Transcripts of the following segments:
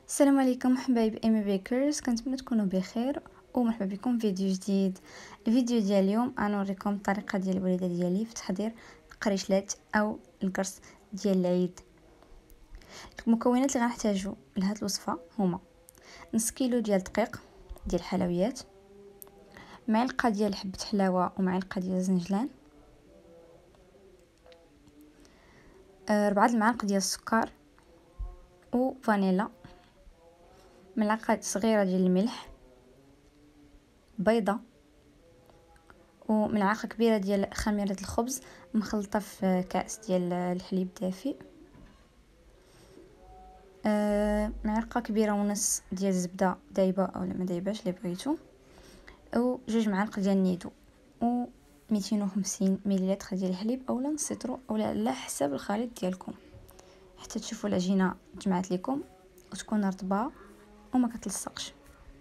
السلام عليكم حبايب ايمي بيكرز، كنتمنى تكونوا بخير ومرحبا بكم في فيديو جديد. الفيديو ديال اليوم انا نوريكم الطريقه ديال الوالده ديالي في تحضير القريشلات او القرص ديال العيد. المكونات اللي غنحتاجو لهاد الوصفه هما نص كيلو ديال الدقيق ديال الحلويات، معلقه ديال حبه حلاوه ومعلقه ديال الزنجلان، 4 المعالق ديال السكر وفانيلا، ملعقه صغيره ديال الملح، بيضه، وملعقه كبيره ديال خميره الخبز مخلطه في كاس ديال الحليب دافئ، معلقه كبيره ونص ديال الزبده دايبه او ما دايباش اللي بغيتو، او 2 معالق ديال النيدو، و 250 مليلتر ديال الحليب اولا نص لتر اولا على حسب الخليط ديالكم، حتى تشوفوا العجينه جمعت لكم وتكون رطبه وما كتلصقش.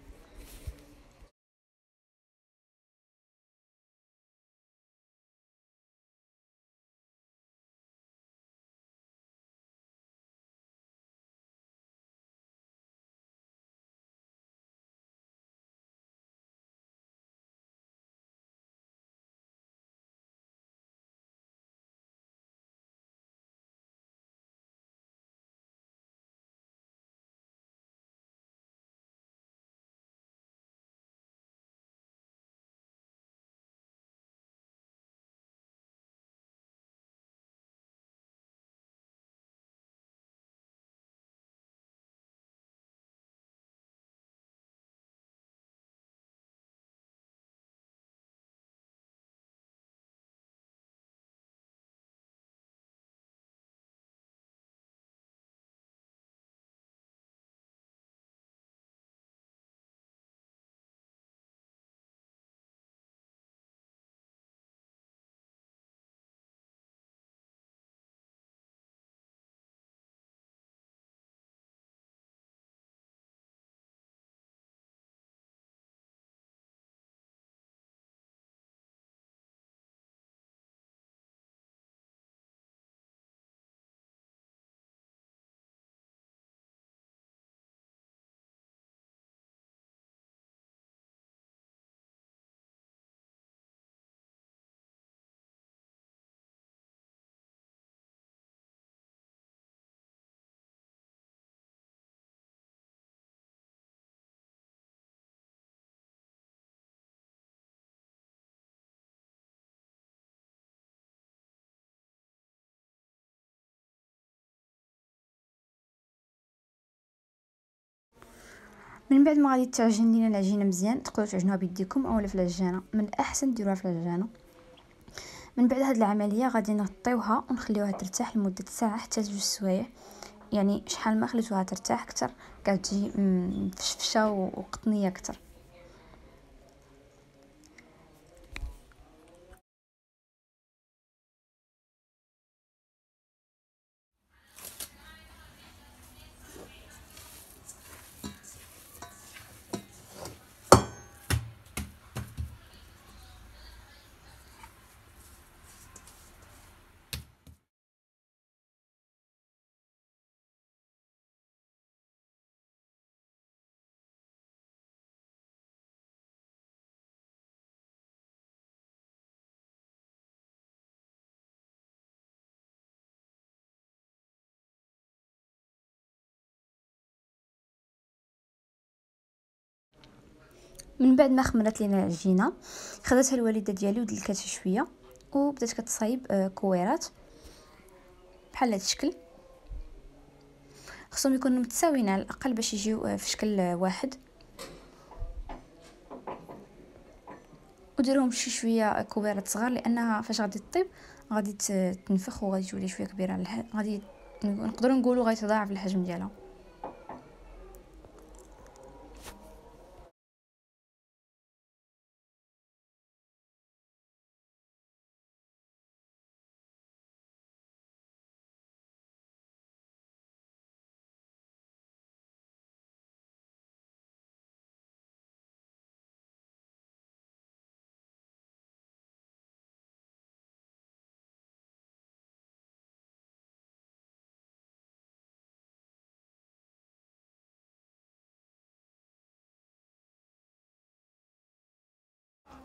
من بعد ما غادي تعجن لينا العجينه مزيان، تقدروا تعجنوها بيديكم اولا في العجانه، من الاحسن ديروها في العجانه. من بعد هاد العمليه غادي نغطيوها ونخليوها ترتاح لمده ساعه حتى 2 سوايع، يعني شحال ما خليتوها ترتاح اكثر كتجي مفشفشه وقطنيه اكثر. من بعد ما خمرت لينا العجينه خدتها الوالده ديالي ودلكاتها شويه وبدات كتصايب كويرات بحال هذا الشكل. خصهم يكونوا متساويين على الاقل باش يجيو في شكل واحد، وديروهم شي شويه كويرات صغار لانها فاش غادي تطيب غادي تنفخ وغادي تولي شويه كبيره، غادي نقدروا نقولوا غيتضاعف الحجم ديالها.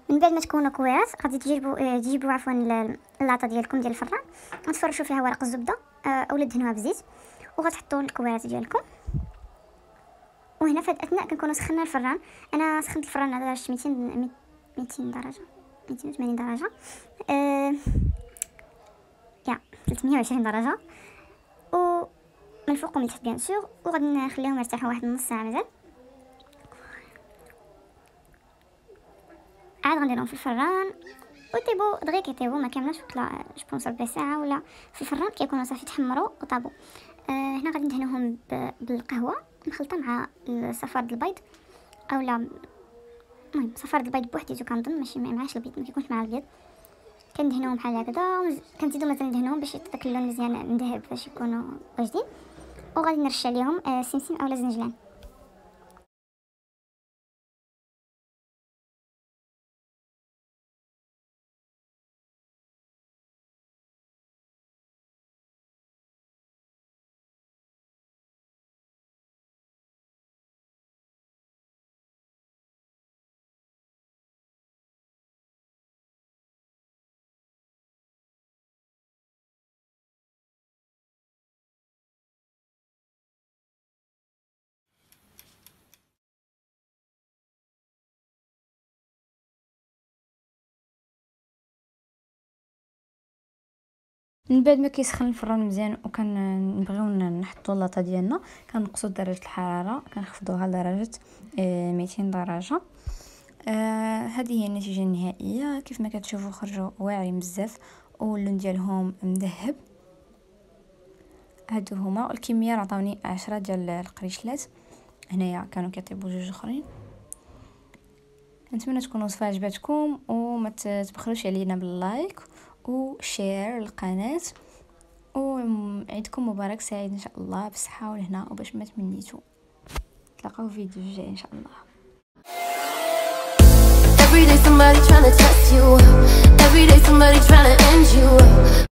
من بعد ما تكونوا كويرات غادي تجيبوا عفوا اللاطه ديالكم ديال الفران، غتفرشوا فيها ورق الزبده اولا دهنوها بزيت، وغتحطوا الكويرات ديالكم. وهنا في هاد الاثناء كنكونوا سخنا الفران. انا سخنت الفران على درجه 200 درجه 280 درجه يا 320 درجه، ومن الفوق ومن التحت بيان سور، وغادي نخليهم يرتاحوا واحد نص ساعه مازال. عاد غنديرهم في الفران وطيبوا دغيا كيطيبوا، ما كاملاش ولا جوبونس ربع ساعه ولا في الفران كيكونوا صافي تحمروا وطابوا. هنا غادي ندهنوهم بالقهوه مخلطه مع صفار البيض، اولا المهم صفار البيض بوحديتو كنظن، ماشي معاش البيض، ما كيكونش مع البيض. كندهنوهم بحال هكذا، كنزيدو مازال ندهنوهم باش يعطي داك اللون مزيان مذهب باش يكونوا واجدين. وغادي نرش عليهم سمسم اولا زنجلان. من بعد ما كيسخن الفران مزيان وكنبغيو نحطوا اللاطه ديالنا، كنقصوا درجه الحراره، كنخفضوها لدرجه 200 درجه. هذه هي النتيجه النهائيه. كيف ما كتشوفوا خرجوا واعرين بزاف واللون ديالهم مذهب. هادو هما الكميه، عطاوني 10 ديال القريشلات، هنايا كانوا كيطيبوا جوج اخرين. نتمنى تكون الوصفه عجبتكم، وما تبخلوش علينا باللايك وشير القناه، وعيدكم مبارك سعيد ان شاء الله بالصحه والهنا وباش ما تمنيتو. نتلاقاو في فيديو جاي ان شاء الله. Every day somebody trying to test you. Every day somebody trying to end you.